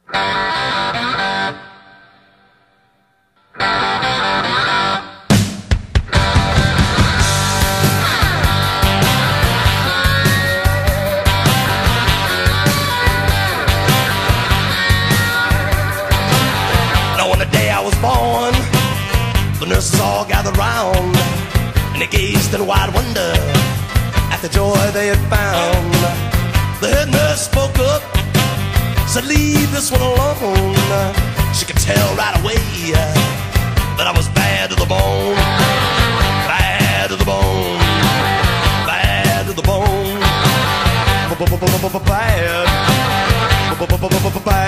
Born, the nurses all gathered round, and they gazed in wide wonder at the joy they had found. The head nurse spoke up, said, "Leave this one alone." She could tell right away that I was bad to the bone, bad to the bone, bad to the bone, bad, bad.